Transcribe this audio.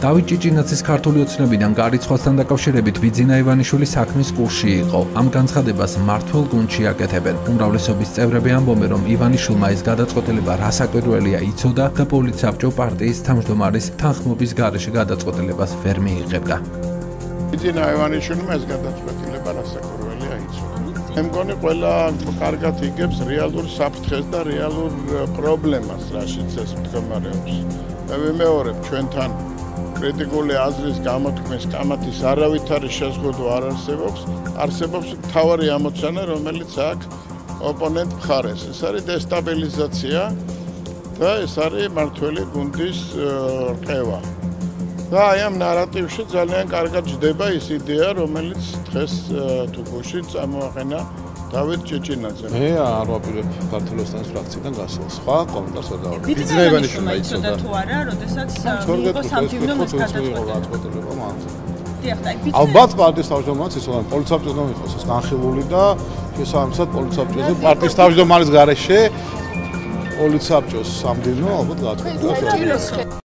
დავით ჭიჭინაძის ქართული ოცნებიდან გარიცხვასთან დაკავშირებით ბიძინა ივანიშვილი საქმის კურსში იყო. Ამ განცხადებას მმართველ გუნდში აკეთებენ. უმრავლესობის წევრები ამბობენ, რომ ივანიშვილმა ეს გადაწყვეტილება რასაკვირველია იცოდა და პოლიცსაბჭო პარტიის თავმჯდომარის თანხმობის გარეშე გადაწყვეტილებას ვერ მიიღებდა. ბიძინა ივანიშვილმა ეს გადაწყვეტილება რასაკვირველია იცოდა. მე მგონი ყველა კარგად იგებს რეალურ საფრთხეს და რეალურ პრობლემას, რაშიც ეს მდგომარეობს. მე ვიმეორებ ჩვენთან კრიტიკული აზრის გამოთქმის კამათის არავითარი შეზღუდვა არ არსებობს მთავარი ამოცანა, რომელიც აქვს ოპონენტ მხარეს. ეს არის დესტაბილიზაცია და ეს არის მმართველი გუნდის რყევა. და აი ამ ნარატივში ძალიან კარგად ჯდება ის იდეა, რომელიც დღეს თუ გუში წამოაყენა დავით ჭიჭინაძემ. მე არ ვაპირებ ქართული ოცნების ფრაქციიდან გასვლას. სხვა კომენტარს არ დავარ. ბიძინა ივანიშვილმა იცოდა თუ არა, როდესაც მიიღო სამჯერადო გადაწყვეტილება მან. ალბათ პარტიის თავმჯდომარეს იცოდა, პოლიცსაბჭოს რომ იყოს ეს განხილული და შესაბამისად პოლიცსაბჭოზე პარტიის თავმჯდომარის გარეშე პოლიცსაბჭოს სამდივნო ალბათ გადაწყვეტილება.